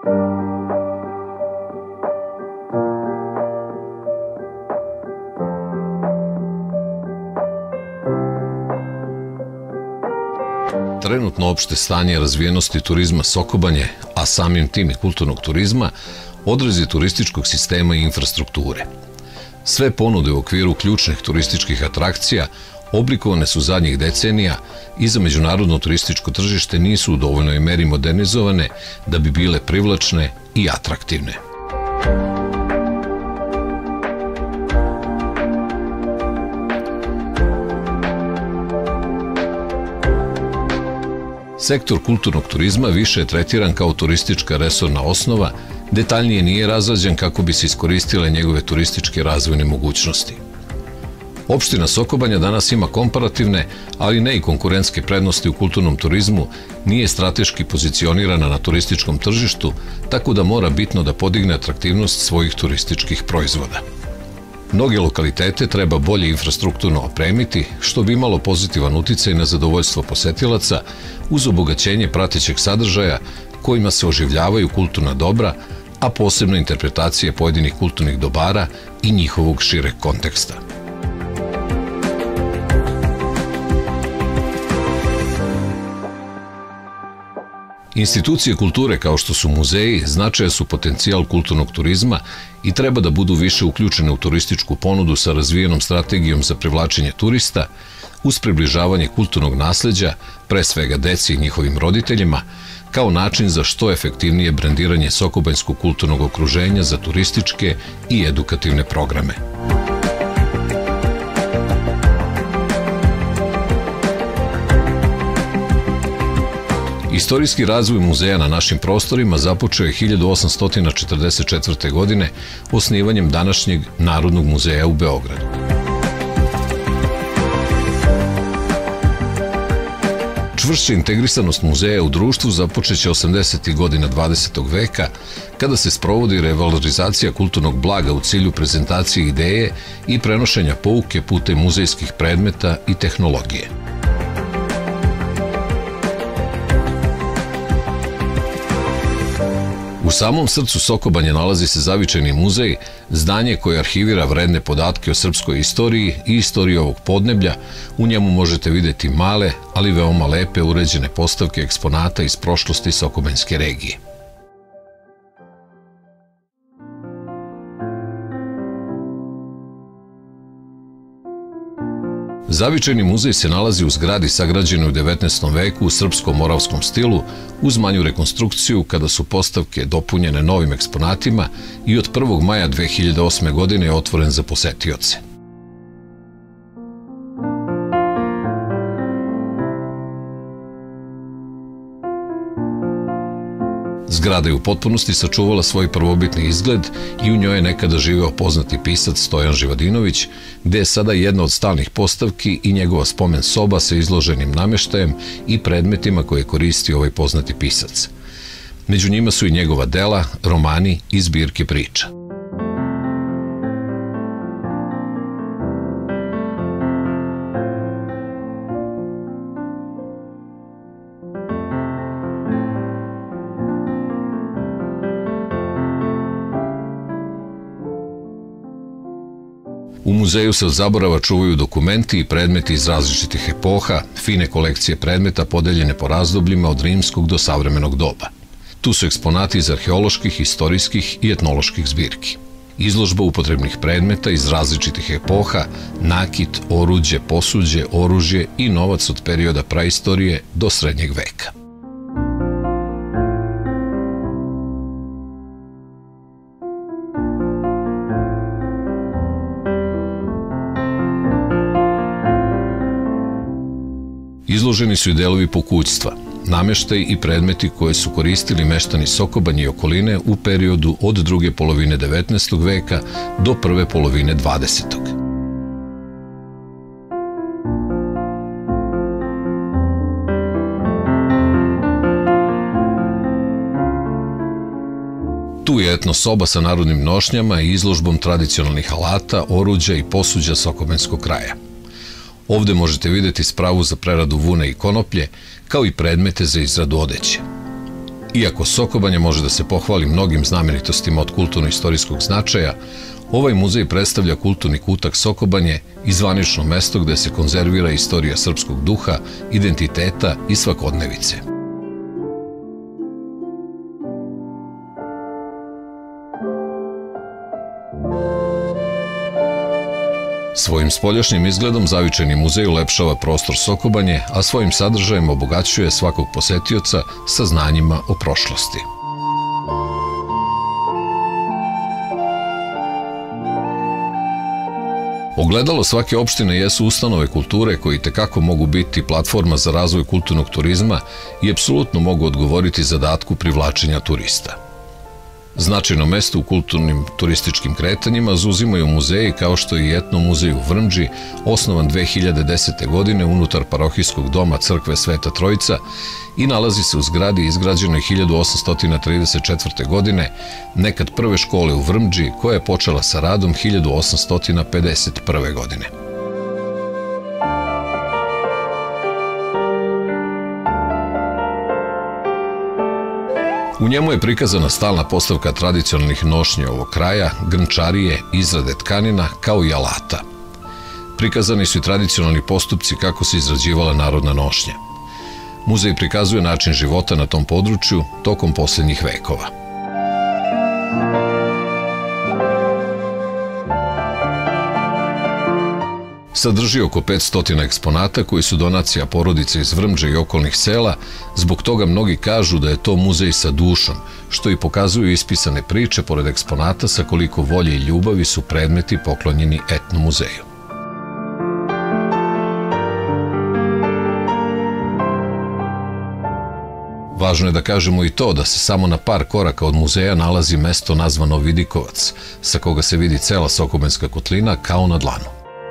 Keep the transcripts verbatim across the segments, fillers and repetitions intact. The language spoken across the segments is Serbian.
Trenutno opšte stanje razvijenosti turizma Sokobanje, a samim tim i kulturnog turizma, odraz je turističkog sistema i infrastrukture. Sve ponude u okviru ključnih turističkih atrakcija oblikovane su zadnjih decenija i za međunarodno turističko tržište nisu u dovoljnoj meri modernizovane da bi bile privlačne i atraktivne. Sektor kulturnog turizma više je tretiran kao turistička resorna osnova, detaljnije nije razrađen kako bi se iskoristile njegove turističke razvojne mogućnosti. Opština Sokobanja danas ima komparativne, ali ne i konkurentske prednosti u kulturnom turizmu, nije strateški pozicionirana na turističkom tržištu, tako da mora bitno da podigne atraktivnost svojih turističkih proizvoda. Mnoge lokalitete treba bolje infrastrukturno opremiti, što bi imalo pozitivan uticaj na zadovoljstvo posetilaca uz obogaćenje pratećeg sadržaja kojima se oživljavaju kulturna dobra, a posebno interpretacije pojedinih kulturnih dobara i njihovog šireg konteksta. Institucije kulture kao što su muzeji značajan su potencijal kulturnog turizma i treba da budu više uključene u turističku ponudu sa razvijenom strategijom za privlačenje turista, uz približavanje kulturnog nasleđa, pre svega deci i njihovim roditeljima, kao način za što efektivnije brendiranje sokobanjskog kulturnog okruženja za turističke i edukativne programe. Istorijski razvoj muzeja na našim prostorima započeo je hiljadu osamsto četrdeset četvrte. godine osnivanjem današnjeg Narodnog muzeja u Beogradu. Čvršća integrisanost muzeja u društvu započeće osamdesetih godina dvadesetog veka, kada se sprovodi revalorizacija kulturnog blaga u cilju prezentacije ideje i prenošenja pouke putem muzejskih predmeta i tehnologije. U samom srcu Sokobanje nalazi se Zavičajni muzej, zdanje koje arhivira vredne podatke o srpskoj istoriji i istoriji ovog podneblja. U njemu možete videti male, ali veoma lepe uređene postavke eksponata iz prošlosti Sokobanjske regije. Zavičajni muzej se nalazi u zgradi sagrađenoj u devetnaestom veku u srpsko-moravskom stilu, uz manju rekonstrukciju kada su postavke dopunjene novim eksponatima i od prvog maja dve hiljade osme. godine je otvoren za posetioce. Zgrada je u potpunosti sačuvala svoj prvobitni izgled i u njoj je nekada živeo poznati pisac Stojan Živadinović, gde je sada jedna od stalnih postavki i njegova spomen soba sa izloženim nameštajem i predmetima koje je koristio ovaj poznati pisac. Među njima su i njegova dela, romani i zbirke priča. U muzeju se od zaborava čuvaju dokumenti i predmeti iz različitih epoha, fine kolekcije predmeta podeljene po razdobljima od rimskog do savremenog doba. Tu su eksponati iz arheoloških, istorijskih i etnoloških zbirki. Izložba upotrebnih predmeta iz različitih epoha, nakit, oruđe, posuđe, oružje i novac od perioda praistorije do srednjeg veka. Izloženi su i delovi pokućstva, nameštaj i predmeti koje su koristili meštani Sokobanje i okoline u periodu od druge polovine devetnaestog veka do prve polovine dvadesetog. Tu je etno soba sa narodnim nošnjama i izložbom tradicionalnih alata, oruđa i posuđa sokobanjskog kraja. Ovde možete videti spravu za preradu vune i konoplje, kao i predmete za izradu odeće. Iako Sokobanje može da se pohvali mnogim znamenitostima od kulturno-istorijskog značaja, ovaj muzej predstavlja kulturni kutak Sokobanje i zvanično mesto gde se konzervira istorija srpskog duha, identiteta i svakodnevice. Svojim spoljašnjim izgledom zavičajni muzej ulepšava prostor Sokobanje, a svojim sadržajem obogaćuje svakog posetioca sa znanjima o prošlosti. Ogledalo svake opštine jesu ustanove kulture koji itekako mogu biti platforma za razvoj kulturnog turizma i apsolutno mogu odgovoriti zadatku privlačenja turista. Značajno mesto u kulturnim turističkim kretanjima zauzimaju muzeji kao što je i Etno muzej u Vrmđi, osnovan dve hiljade desete. godine unutar parohijskog doma crkve Sveta Trojica i nalazi se u zgradi izgrađenoj hiljadu osamsto trideset četvrte. godine, nekad prve škole u Vrmđi, koja je počela sa radom hiljadu osamsto pedeset prve. godine. U njemu je prikazana stalna postavka tradicionalnih nošnji ovog kraja, grnčarije, izrade tkanina, kao i alata. Prikazani su i tradicionalni postupci kako se izrađivala narodna nošnja. Muzej prikazuje način života na tom području tokom poslednjih vekova. Sadrži oko petsto eksponata koji su donacija porodica iz Vrmđe i okolnih sela, zbog toga mnogi kažu da je to muzej sa dušom, što i pokazuju ispisane priče pored eksponata sa koliko volje i ljubavi su predmeti poklonjeni Etno muzeju. Važno je da kažemo i to da se samo na par koraka od muzeja nalazi mesto nazvano Vidikovac, sa koga se vidi cela Sokobanjska kotlina kao na dlanu.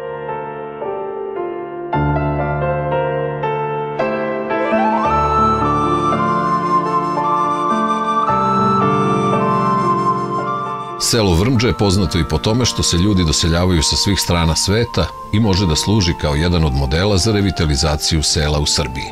Selo Vrmđe je poznato i po tome što se ljudi doseljavaju sa svih strana sveta i može da služi kao jedan od modela za revitalizaciju sela u Srbiji.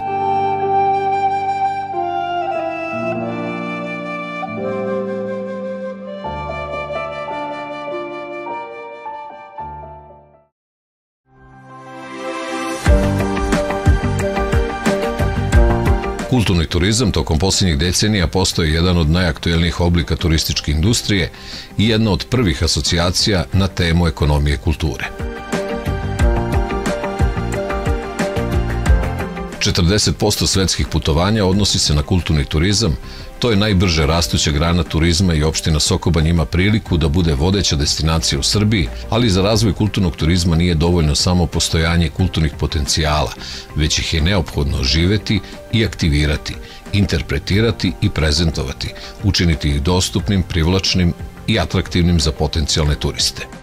Kulturni turizam tokom posljednjih decenija postoje jedan od najaktuelnijih oblika turističke industrije i jedna od prvih asocijacija na temu ekonomije kulture. četrdeset posto svetskih putovanja odnosi se na kulturni turizam, to je najbrže rastuća grana turizma i opština Sokobanje ima priliku da bude vodeća destinacija u Srbiji, ali za razvoj kulturnog turizma nije dovoljno samo postojanje kulturnih potencijala, već ih je neophodno živeti i aktivirati, interpretirati i prezentovati, učiniti ih dostupnim, privlačnim i atraktivnim za potencijalne turiste.